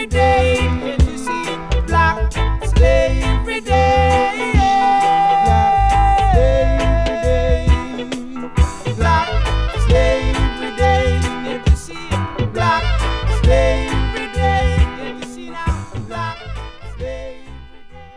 day. And you see black slavery day. Black slavery day. And you see black slavery day. And you see now black slavery day.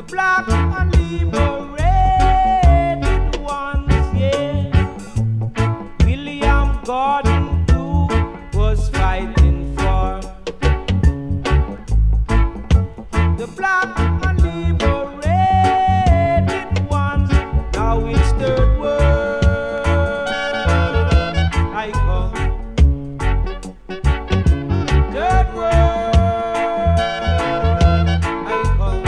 black and liberated ones, yeah. William Gordon too was fighting for the black and liberated ones. Now it's third world. I come. Third world. I come.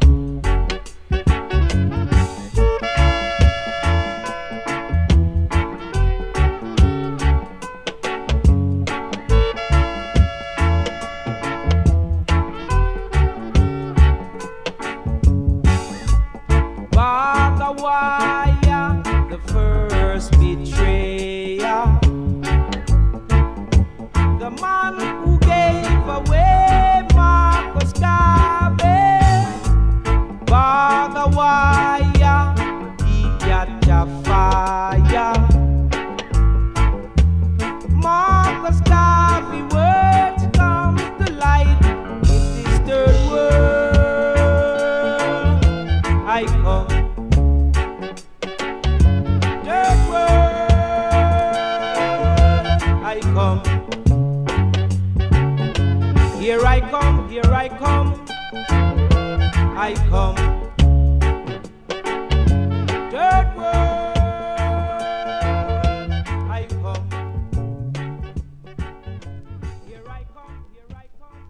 Bagawaya, the first betrayer, the man who gave away Marcus Garvey. Bagawaya, he catch a fire. Marcus Garvey words come to light in this third world. I come. Third world. I come. Here I come, here I come. I come. Third world. I come. Here I come, here I come.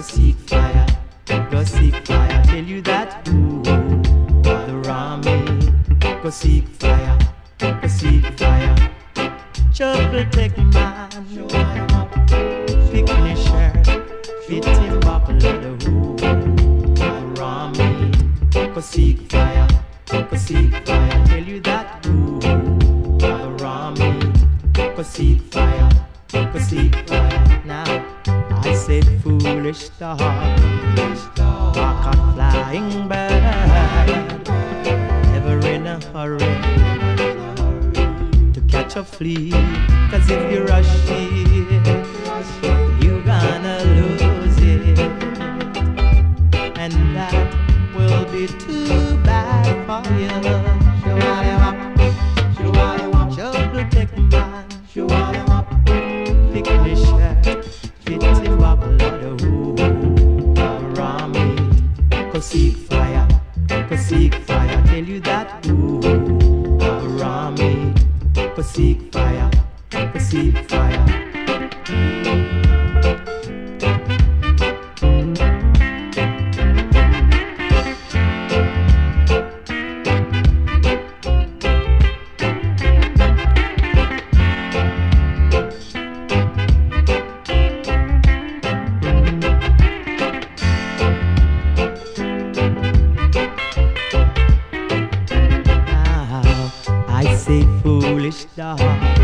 seek fire, go seek fire. Tell you that the army, go seek fire, go seek fire. Trouble take man, picnic shirt, fit him buckle the army, go seek fire, go seek fire. Tell you that the army, go seek fire, go seek fire. Now I say foolish star, walk a flying bird, never in a hurry to catch a flea. 'Cause if you rush it, you gonna lose it, and that will be too bad for you. Trouble take man, picnic shirt, fit him up like the army. Go seek fire, go seek fire. Tell you that the army, go seek fire, go seek fire. Dog,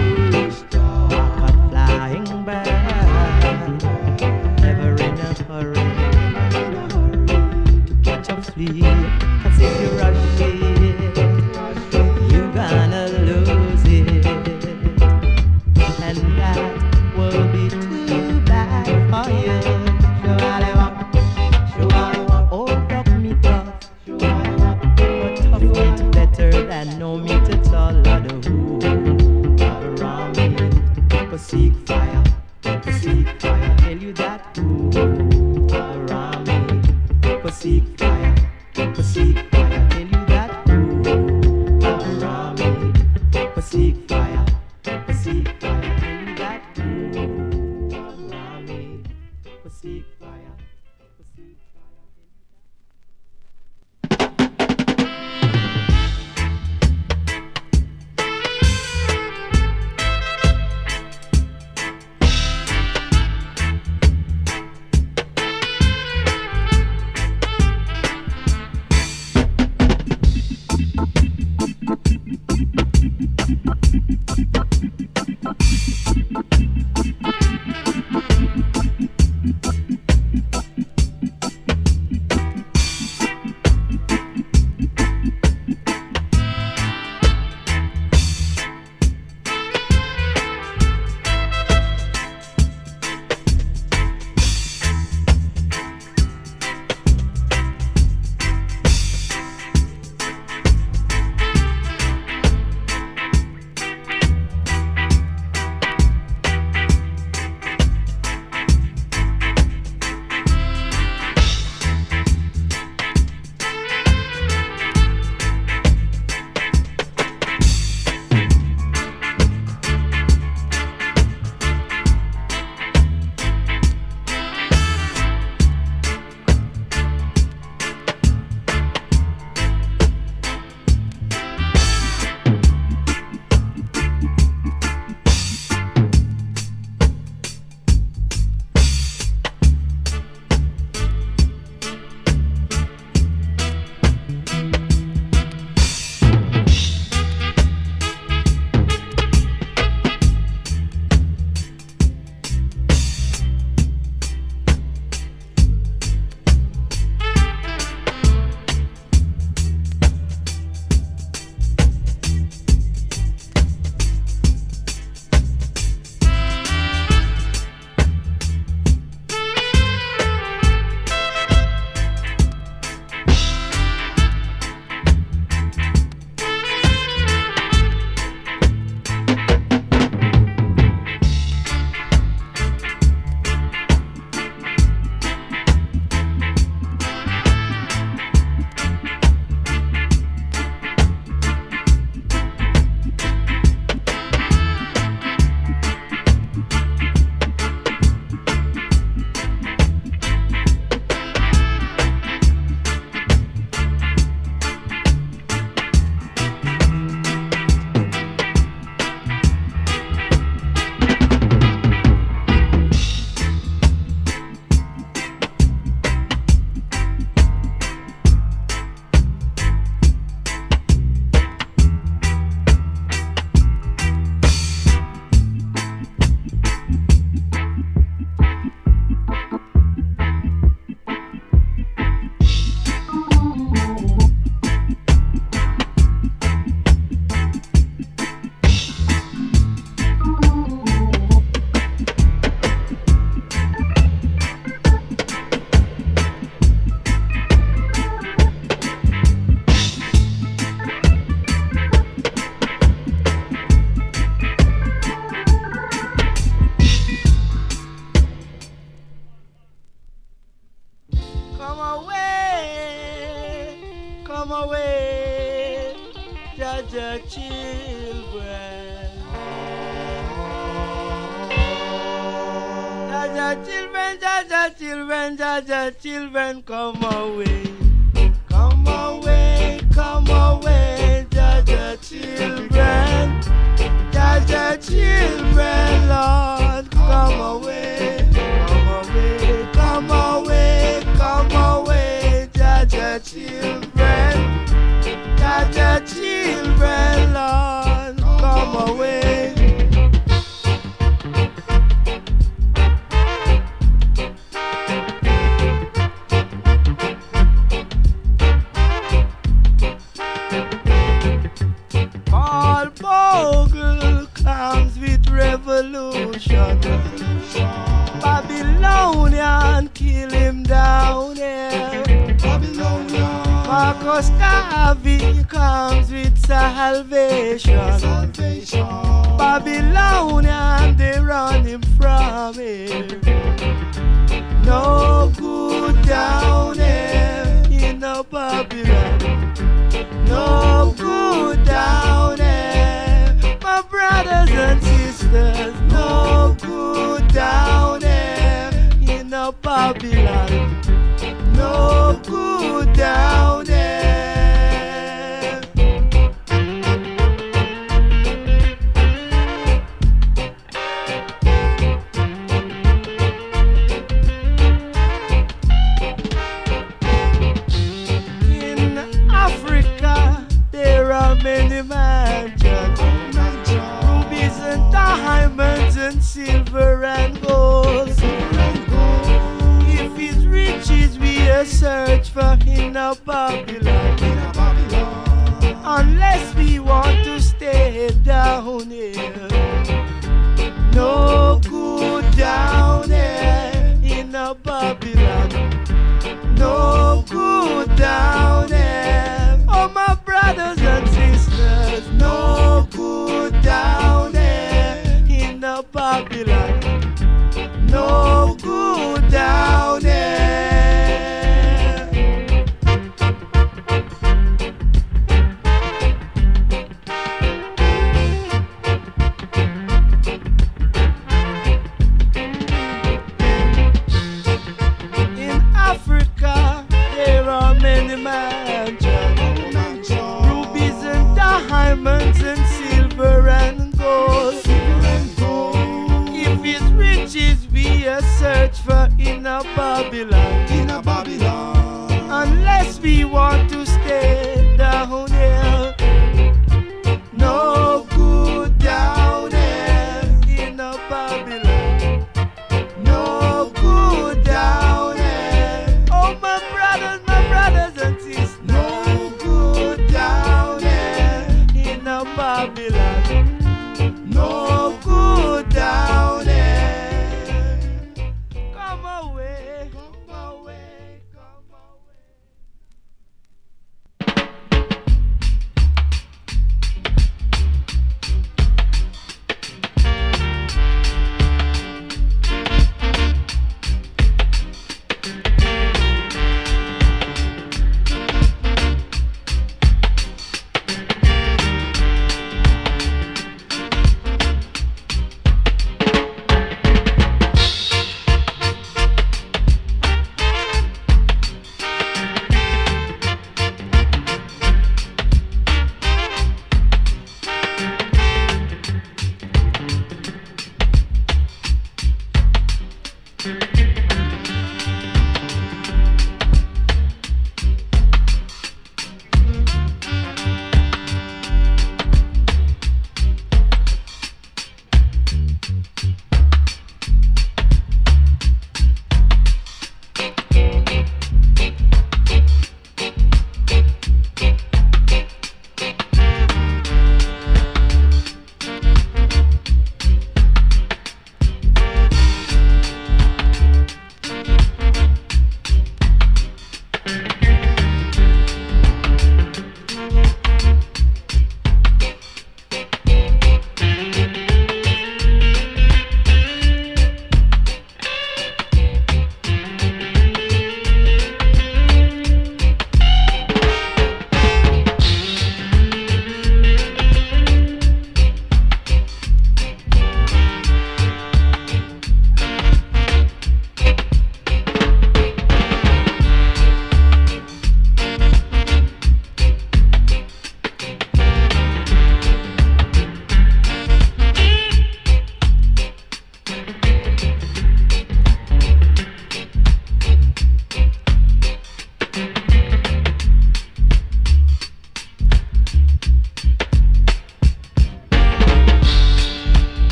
a flying bird, never in a hurry to catch a flea. 'Cause if you rush it, you gonna lose it, and that will be too bad for you. Oh, tough me tough, but tough meat better than no meat at all. Go seek fire, go seek fire. Tell you that around me. Go seek fire, go seek fire. Tell you that around me. Go seek fire, go seek fire. Tell you that around me. Go seek fire, go seek fire. Come away, come away, Jaja children. Jaja children, Jaja children, Jaja children, come away. Come away, come away, Jaja children. Jaja children, Lord, come away. Come away, come away, come away, Jaja children. Jaja children, Lord, come away. Paul Bogle comes with revolution. Babylonian kill him down here. Marcus Garvey comes with salvation. Babylonian, they run him from here. No good down here in no Babylon. No good down here, my brothers and sisters. No good down here in no Babylon. No good down there. In Africa, there are many mansions, rubies and diamonds and silver and gold. If it's riches we search for in a Babylon, unless we want to stay down here. No good down here in a Babylon. No good down here. Oh, my brothers and sisters. No good down here in a Babylon. No good down there. In Africa, there are many mansions, rubies and diamonds and silver and gold. If it's riches we search for in a Babylon, unless we want to stay down here. No good down here in a Babylon. No good down here. Oh, my brothers and sisters. No good down here in a Babylon. No good down here. Come away, come away, come away.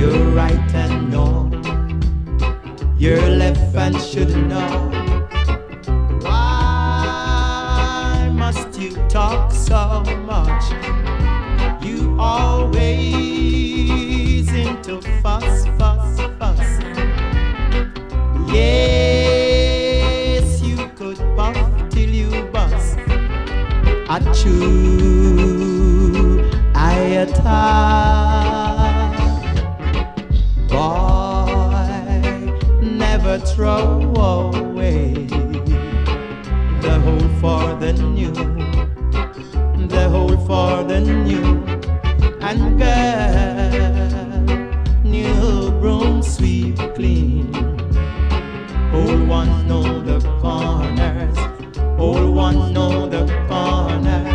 You're right and know, you're left and should know. Why must you talk so much? You always into fuss, fuss, fuss. Yes, you could puff till you bust. Achoo, ayata. Boy, never throw away the whole for the new, the whole for the new. And girl, new broom sweep clean. Old one know the corners, old one know the corners.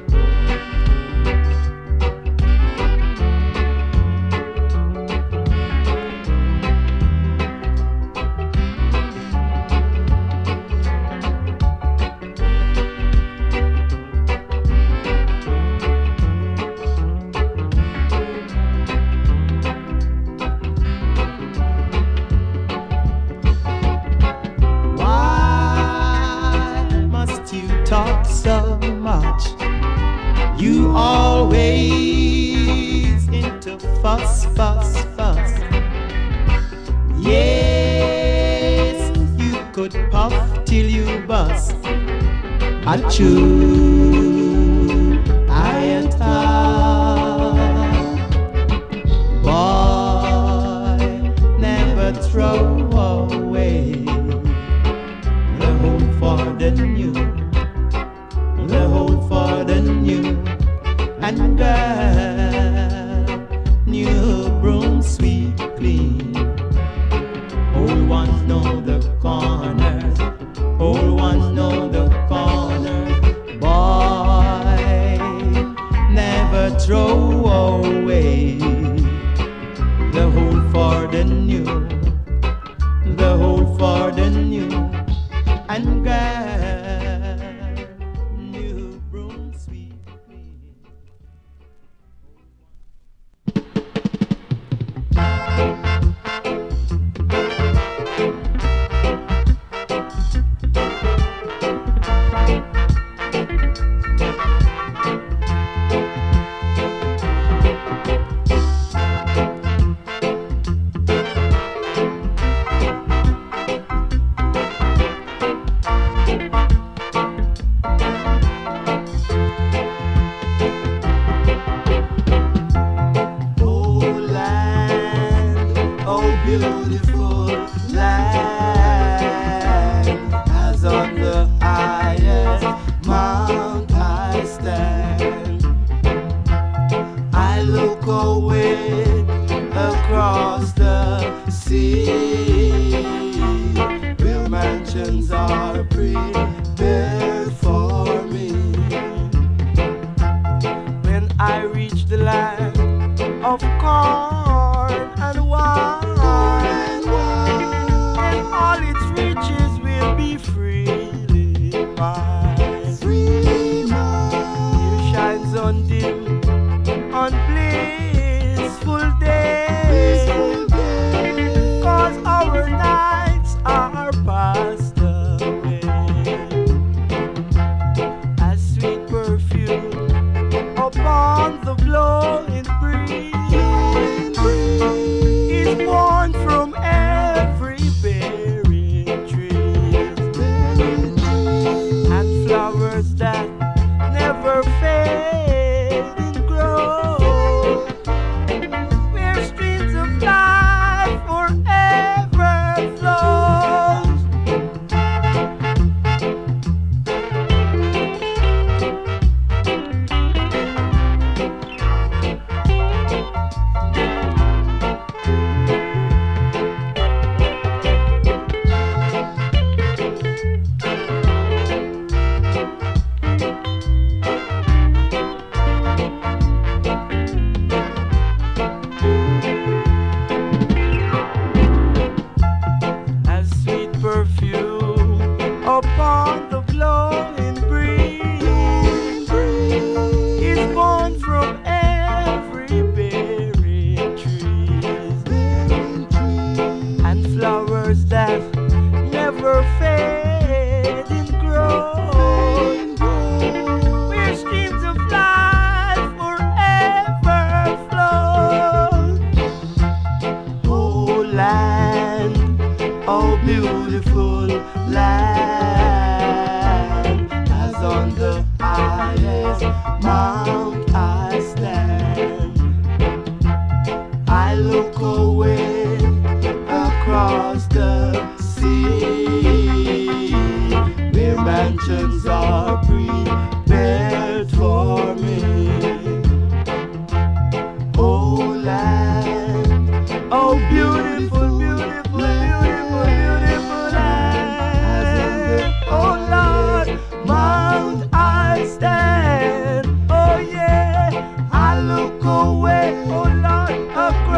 Talk so much, you always into fuss, fuss, fuss. Yes, you could puff till you bust. Achoo, ayata. Boy, never throw away the whole for the new, the whole for the new. And girl, new broom sweep clean. Old ones know the corners, old ones know the corners. Boy, never throw away the whole for the new, the whole for the new. And girl, new broom sweep clean. Beautiful land, as on the highest mount I stand. I look away across the sea, where mansions are prepared for me. When I reach the land of corn and wine, all its riches will be freely mine. Free mine. Here shines undim on blissful days, 'cause our nights are passed away. As sweet perfume upon the blowing breeze, beautiful land. As on the highest mount I stand, I look away across the sea, where mansions are prepared for me. Oh land, oh beautiful, beautiful, beautiful, beautiful land. Oh Lord, Mount I stand. Oh yeah, I look away, oh Lord, across